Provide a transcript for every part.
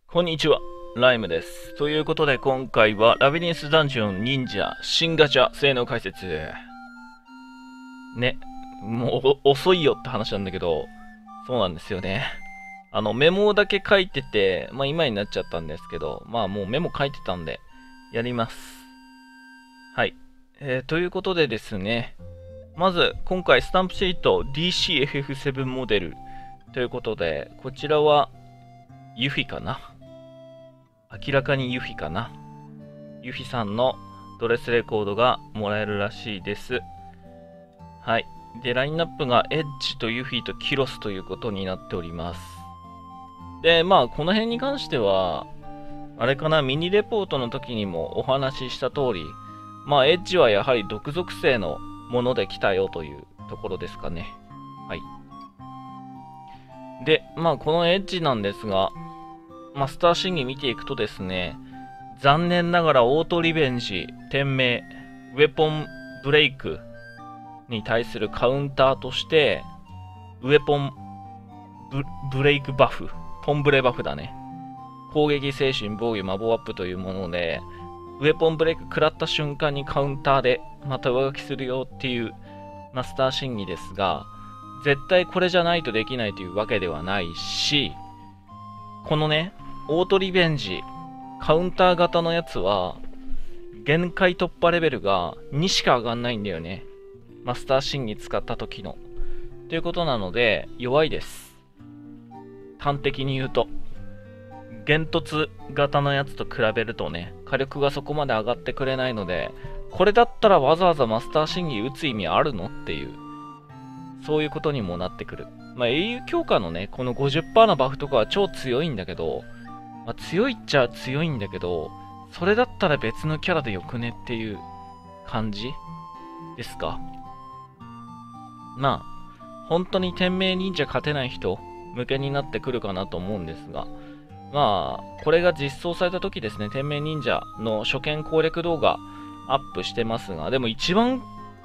こんにちは、ライムです。ということで今回はラビリンスダンジョン忍者新ガチャ性能解説。ね、もう遅いよって話なんだけど、そうなんですよね。メモだけ書いてて、今になっちゃったんですけど、もうメモ書いてたんで、やります。はい。ということでですね、まず今回スタンプシート DCFF7 モデルということで、こちらはユフィかな。明らかにユフィかな。ユフィさんのドレスレコードがもらえるらしいです。はい。で、ラインナップがエッジとユフィとキロスということになっております。で、この辺に関しては、あれかな、ミニレポートの時にもお話しした通り、エッジはやはり毒属性のもので来たよというところですかね。はい。で、このエッジなんですが、マスター審議見ていくとですね、残念ながらオートリベンジ、店名、ウェポンブレイクに対するカウンターとして、ウェポンブレイクバフ、ポンブレバフだね。攻撃精神防御魔法アップというもので、ウェポンブレイク食らった瞬間にカウンターでまた上書きするよっていうマスター審議ですが、絶対これじゃないとできないというわけではないし、このね、オートリベンジ、カウンター型のやつは、限界突破レベルが2しか上がんないんだよね。マスター審議使った時の。ということなので、弱いです。端的に言うと。幻突型のやつと比べるとね、火力がそこまで上がってくれないので、これだったらわざわざマスター審議打つ意味あるのっていう、そういうことにもなってくる。英雄強化のね、この 50% のバフとかは超強いんだけど、強いっちゃ強いんだけど、それだったら別のキャラでよくねっていう感じですか。本当に天命忍者勝てない人向けになってくるかなと思うんですが、これが実装された時ですね、天命忍者の初見攻略動画アップしてますが、でも一番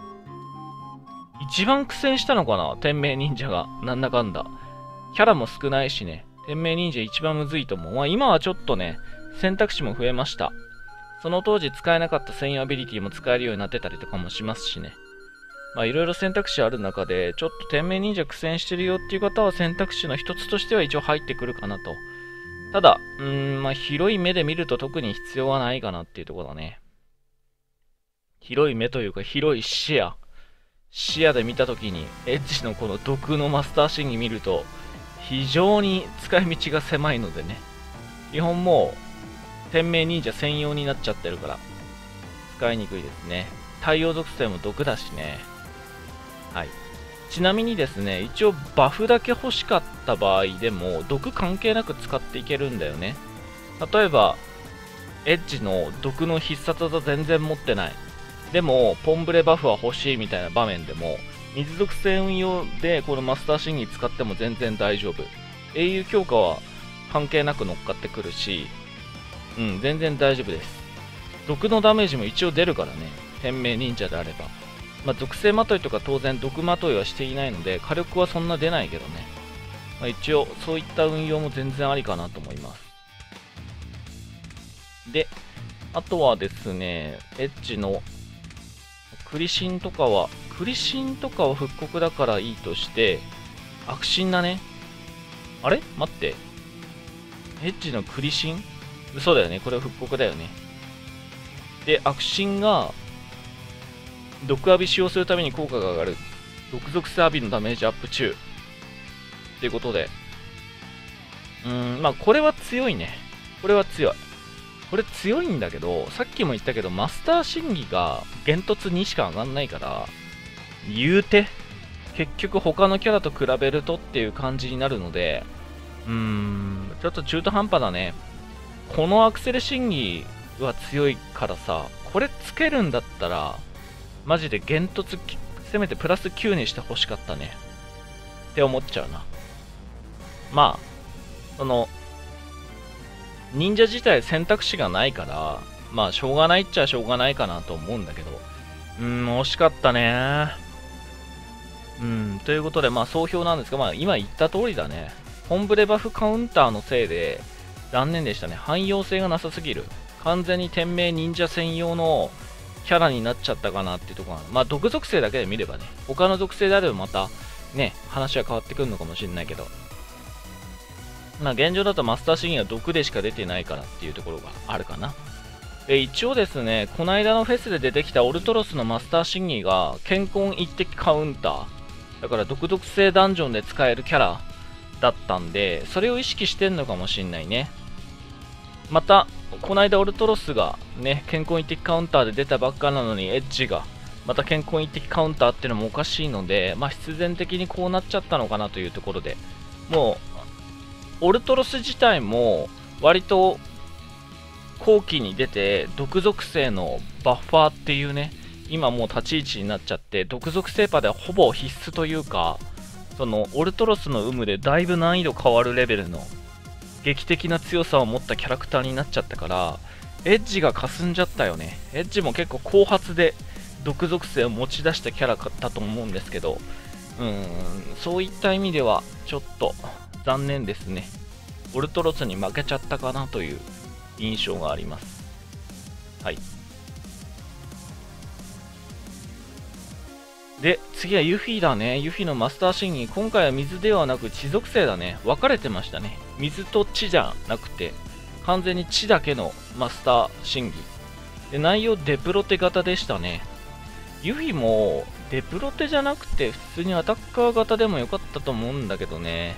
苦戦したのかな、天命忍者が。なんだかんだ。キャラも少ないしね、天命忍者一番むずいと思う。今はちょっとね、選択肢も増えました。その当時使えなかった専用アビリティも使えるようになってたりとかもしますしね。いろいろ選択肢ある中で、ちょっと天命忍者苦戦してるよっていう方は選択肢の一つとしては一応入ってくるかなと。ただ、広い目で見ると特に必要はないかなっていうところだね。広い目というか広い視野。視野で見たときに、エッジのこの毒のマスター審議見ると、非常に使い道が狭いのでね。基本もう、天命忍者専用になっちゃってるから、使いにくいですね。対応属性も毒だしね。はい。ちなみにですね、一応バフだけ欲しかった場合でも、毒関係なく使っていけるんだよね。例えば、エッジの毒の必殺技全然持ってない。でも、ポンブレバフは欲しいみたいな場面でも、水属性運用でこのマスター審議使っても全然大丈夫。英雄強化は関係なく乗っかってくるし、全然大丈夫です。毒のダメージも一応出るからね。天命忍者であれば。属性まといとか当然毒まといはしていないので、火力はそんな出ないけどね。一応、そういった運用も全然ありかなと思います。で、あとはですね、エッジのクリシンとかは復刻だからいいとして、悪心だね。あれ待って。エッジのクリシン？嘘だよね。これは復刻だよね。で、悪心が、毒浴び使用するために効果が上がる。毒属性浴びのダメージアップ中。っていうことで。これは強いね。これは強い。これ強いんだけど、さっきも言ったけど、マスター審議が幻突2しか上がんないから、言うて、結局他のキャラと比べるとっていう感じになるので、ちょっと中途半端だね。このアクセル審議は強いからさ、これつけるんだったら、マジで幻突、せめてプラス9にして欲しかったね。って思っちゃうな。忍者自体選択肢がないから、しょうがないっちゃしょうがないかなと思うんだけど、惜しかったね。ということで、総評なんですが、今言った通りだね。本ブレバフカウンターのせいで、 残念でしたね。汎用性がなさすぎる。完全に天命忍者専用のキャラになっちゃったかなっていうところが、まあ毒属性だけで見ればね、他の属性であればまたね、話は変わってくるのかもしれないけど、まあ現状だとマスターシギは毒でしか出てないからっていうところがあるかな。で、一応ですね、この間のフェスで出てきたオルトロスのマスターシギが健康一滴カウンター、だから毒属性ダンジョンで使えるキャラだったんで、それを意識してんのかもしんないね。また、この間オルトロスがね、健康一滴カウンターで出たばっかなのに、エッジがまた健康一滴カウンターっていうのもおかしいので、まあ必然的にこうなっちゃったのかなというところで、もう、オルトロス自体も割と後期に出て、毒属性のバッファーっていうね、今もう立ち位置になっちゃって、毒属性パではほぼ必須というか、そのオルトロスの有無でだいぶ難易度変わるレベルの劇的な強さを持ったキャラクターになっちゃったから、エッジが霞んじゃったよね。エッジも結構後発で毒属性を持ち出したキャラだと思うんですけど、そういった意味ではちょっと残念ですね。オルトロスに負けちゃったかなという印象があります。はい。で、次はユフィだね。ユフィのマスターシンギ。今回は水ではなく地属性だね。分かれてましたね。水と地じゃなくて、完全に地だけのマスターシンギ。で、内容デプロテ型でしたね。ユフィもデプロテじゃなくて普通にアタッカー型でもよかったと思うんだけどね。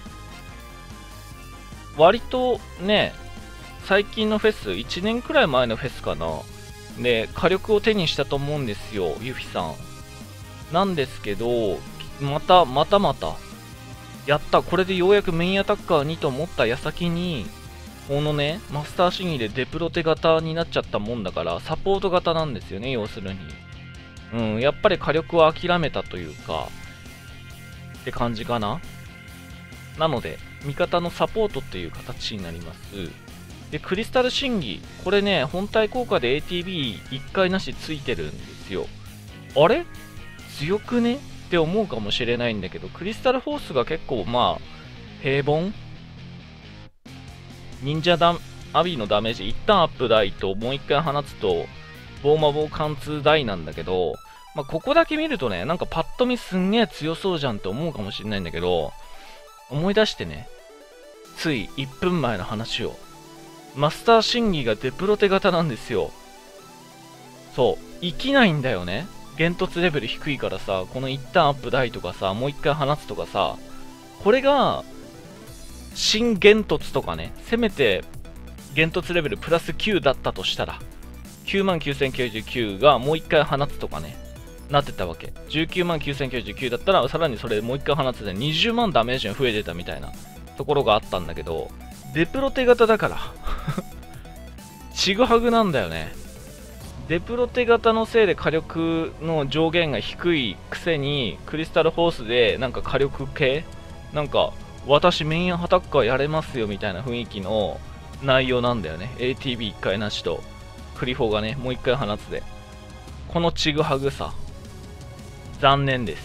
割とね、最近のフェス、1年くらい前のフェスかな。で、火力を手にしたと思うんですよ、ユフィさん。なんですけど、また、やった、これでようやくメインアタッカーにと思った矢先に、このね、マスターシギでデプロテ型になっちゃったもんだから、サポート型なんですよね、要するに。やっぱり火力は諦めたというか、って感じかな。なので、味方のサポートっていう形になります。で、クリスタル神技。これね、本体効果で ATB1 回なしついてるんですよ。あれ強くねって思うかもしれないんだけど、クリスタルフォースが結構まあ、平凡忍者アビーのダメージ、一旦アップ大ともう一回放つと、ボーマボー貫通大なんだけど、まあ、ここだけ見るとね、なんかパッと見すんげえ強そうじゃんって思うかもしれないんだけど、思い出してね、つい1分前の話を。マスターシンギがデプロテ型なんですよ。そう、生きないんだよね。幻突レベル低いからさ、この一旦アップ大とかさ、もう一回放つとかさ、これが、新幻突とかね、せめて幻突レベルプラス9だったとしたら、99,099がもう一回放つとかね、なってたわけ。199,099だったら、さらにそれもう一回放つで20万ダメージが増えてたみたいなところがあったんだけど、デプロテ型だから、ちぐはぐなんだよね。デプロテ型のせいで火力の上限が低いくせに、クリスタルフォースでなんか火力系なんか、私メインアタッカーやれますよみたいな雰囲気の内容なんだよね。ATB1 回なしと、クリフォがね、もう1回放つで。このちぐはぐさ。残念です。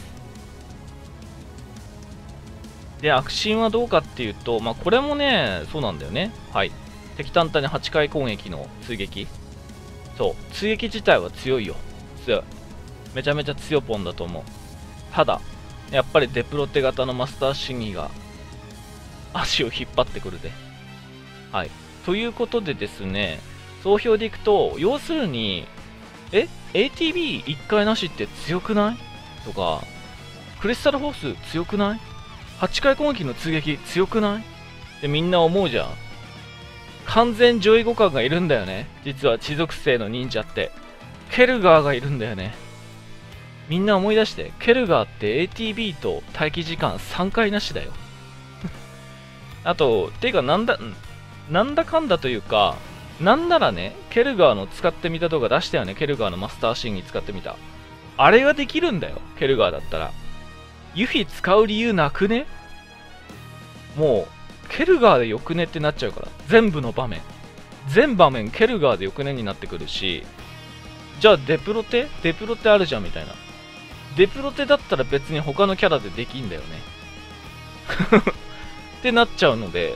で、悪心はどうかっていうと、まあこれもね、そうなんだよね。はい。敵単体に8回攻撃の追撃。そう、追撃自体は強いよ。強い。めちゃめちゃ強ポンだと思う。ただ、やっぱりデプロテ型のマスターシギが足を引っ張ってくるで。はい。ということでですね、総評でいくと、要するに、ATB1 回なしって強くないとか、クリスタルフォース強くない ?8 回攻撃の追撃強くないってみんな思うじゃん。完全上位互換がいるんだよね。実は地属性の忍者って。ケルガーがいるんだよね。みんな思い出して、ケルガーって ATB と待機時間3回なしだよ。あと、ていうかなんだかんだというか、なんならね、ケルガーの使ってみた動画出したよね。ケルガーのマスターシーンに使ってみた。あれができるんだよ。ケルガーだったら。ユフィ使う理由なくね？もう、ケルガーでよくねってなっちゃうから。全部の場面。全場面ケルガーでよくねになってくるし、じゃあデプロテあるじゃんみたいな。デプロテだったら別に他のキャラでできんだよね。ってなっちゃうので、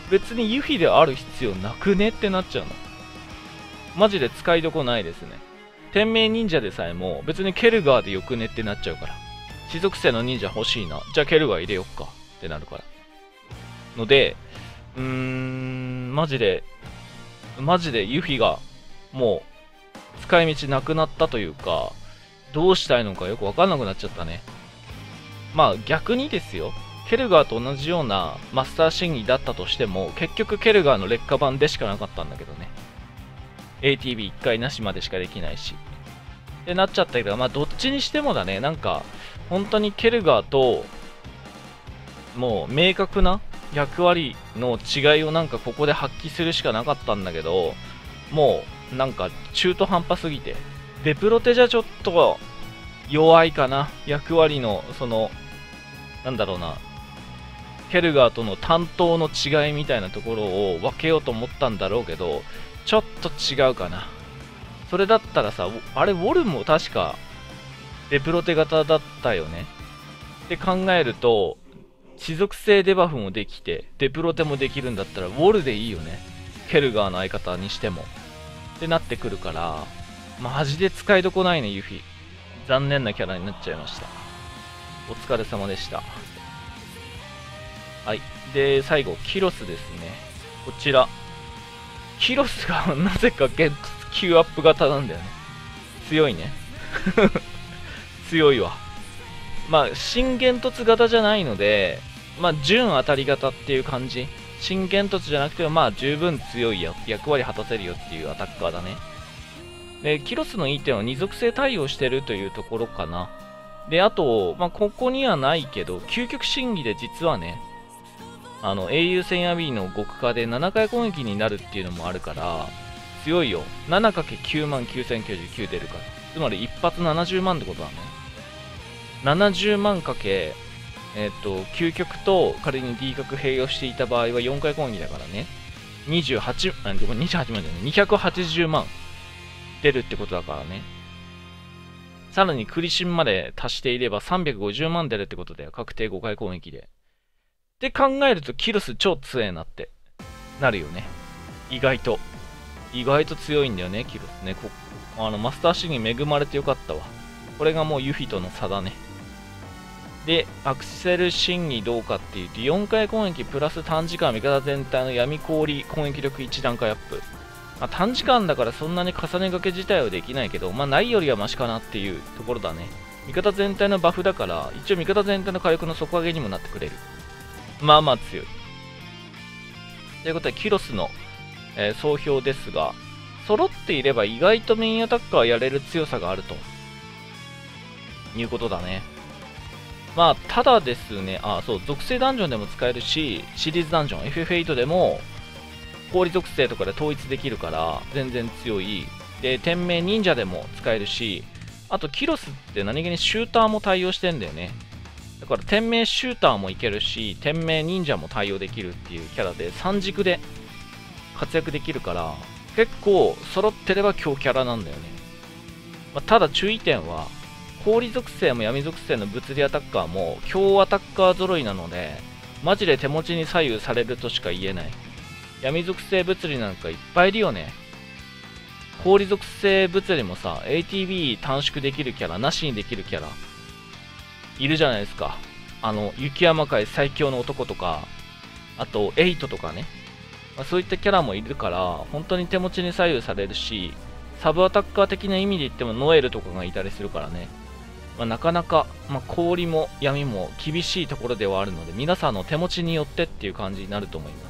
別にユフィである必要なくねってなっちゃうの。マジで使いどこないですね。天命忍者でさえも別にケルガーでよくねってなっちゃうから。種族性の忍者欲しいな。じゃあケルガー入れよっかってなるから。ので、マジでユフィがもう使い道なくなったというか、どうしたいのかよくわかんなくなっちゃったね。まあ逆にですよ。ケルガーと同じようなマスター審議だったとしても、結局ケルガーの劣化版でしかなかったんだけどね。ATB1 回なしまでしかできないし。ってなっちゃったけど、まあどっちにしてもだね、なんか、本当にケルガーと、もう明確な役割の違いをなんかここで発揮するしかなかったんだけど、もうなんか中途半端すぎて、デプロテじゃちょっと弱いかな。役割の、なんだろうな、ケルガーとの担当の違いみたいなところを分けようと思ったんだろうけど、ちょっと違うかな。それだったらさ、あれ、ウォルも確かデプロテ型だったよね。って考えると、持続性デバフもできて、デプロテもできるんだったら、ウォルでいいよね。ケルガーの相方にしても。ってなってくるから、マジで使いどこないね、ユフィ。残念なキャラになっちゃいました。お疲れ様でした。はい。で、最後、キロスですね。こちら。キロスがなぜかゲットQアップ型なんだよね。強いね。強いわ。まあ、新幻突型じゃないので、まあ、準当たり型っていう感じ。新幻突じゃなくても、まあ、十分強い役割果たせるよっていうアタッカーだね。で、キロスのいい点は二属性対応してるというところかな。で、あと、まあ、ここにはないけど、究極審議で実はね、英雄戦や B の極化で7回攻撃になるっていうのもあるから、強いよ。7×9 万9099出るから。つまり一発70万ってことだね。70万かけ、究極と仮に D 角併用していた場合は4回攻撃だからね。28万じゃない、280万出るってことだからね。さらにクリシンまで足していれば350万出るってことだよ。確定5回攻撃で。って考えるとキロス超強えなってなるよね。意外と強いんだよね、キロスね。マスターシーンに恵まれてよかったわ。これがもうユフィとの差だね。で、アクセル審議どうかっていうと、4回攻撃プラス短時間味方全体の闇氷攻撃力1段階アップ。まあ、短時間だからそんなに重ね掛け自体はできないけど、まあないよりはマシかなっていうところだね。味方全体のバフだから、一応味方全体の火力の底上げにもなってくれる。まあまあ強い。ということで、キロスの、総評ですが、揃っていれば意外とメインアタッカーやれる強さがあるということだね。まあ、ただですね、そう、属性ダンジョンでも使えるし、シリーズダンジョン、FF8 でも、氷属性とかで統一できるから、全然強い。で、天命忍者でも使えるし、あと、キロスって何気にシューターも対応してんだよね。だから、天命シューターもいけるし、天命忍者も対応できるっていうキャラで、3軸で活躍できるから、結構、揃ってれば強キャラなんだよね。まあ、ただ、注意点は、氷属性も闇属性の物理アタッカーも強アタッカー揃いなので、マジで手持ちに左右されるとしか言えない。闇属性物理なんかいっぱいいるよね。氷属性物理もさ、ATB 短縮できるキャラ、なしにできるキャラ、いるじゃないですか。雪山界最強の男とか、あと、エイトとかね。まあ、そういったキャラもいるから、本当に手持ちに左右されるし、サブアタッカー的な意味で言ってもノエルとかがいたりするからね。まあ、なかなか、氷も闇も厳しいところではあるので、皆さんの手持ちによってっていう感じになると思います。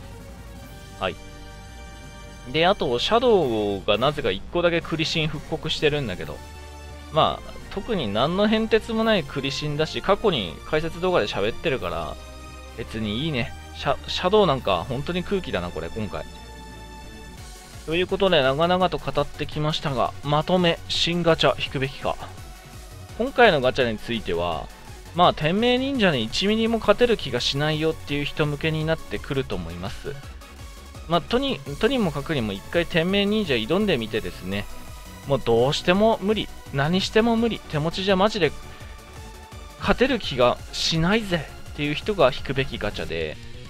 はい。で、あと、シャドウがなぜか1個だけクリシン復刻してるんだけど、まあ、特に何の変哲もないクリシンだし、過去に解説動画で喋ってるから、別にいいね。シャドウなんか本当に空気だな、これ、今回。ということで、長々と語ってきましたが、まとめ、新ガチャ引くべきか。今回のガチャについては、まあ、天命忍者に1ミリも勝てる気がしないよっていう人向けになってくると思います。まあ、とにもかくにも一回天命忍者挑んでみてですね、もうどうしても無理。何しても無理。手持ちじゃマジで勝てる気がしないぜっていう人が引くべきガチャで、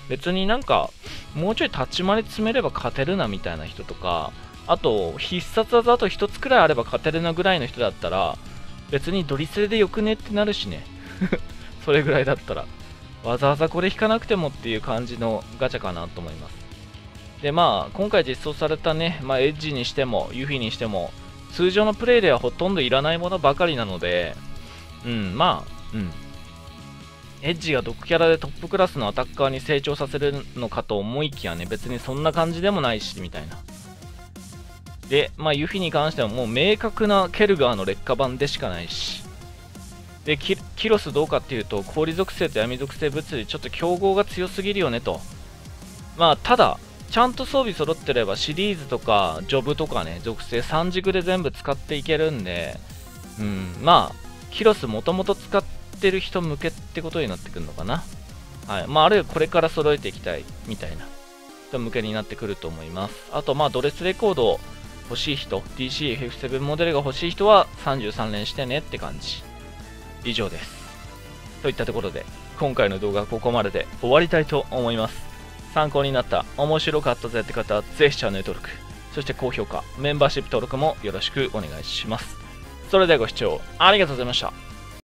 別になんか、もうちょい立ち回り詰めれば勝てるなみたいな人とか、あと、必殺技あと一つくらいあれば勝てるなぐらいの人だったら、別にドリスレでよくねってなるしね。それぐらいだったら。わざわざこれ引かなくてもっていう感じのガチャかなと思います。で、まあ、今回実装されたね、まあ、エッジにしても、ユフィにしても、通常のプレイではほとんどいらないものばかりなので、まあ、エッジが毒キャラでトップクラスのアタッカーに成長させるのかと思いきやね、別にそんな感じでもないし、みたいな。で、まあ、ユフィに関してはもう明確なケルガーの劣化版でしかないし。で、キロスどうかっていうと、氷属性と闇属性物理、ちょっと競合が強すぎるよねと。まあ、ただ、ちゃんと装備揃ってればシリーズとかジョブとかね、属性3軸で全部使っていけるんで、まあ、キロスもともと使ってる人向けってことになってくるのかな。はい。まあ、あるいはこれから揃えていきたいみたいな人向けになってくると思います。あと、まあ、ドレスレコード欲しい人、DCFF7 モデルが欲しい人は33連してねって感じ。以上です。といったところで、今回の動画はここまでで終わりたいと思います。参考になった、面白かったぜって方はぜひチャンネル登録、そして高評価、メンバーシップ登録もよろしくお願いします。それではご視聴ありがとうございました。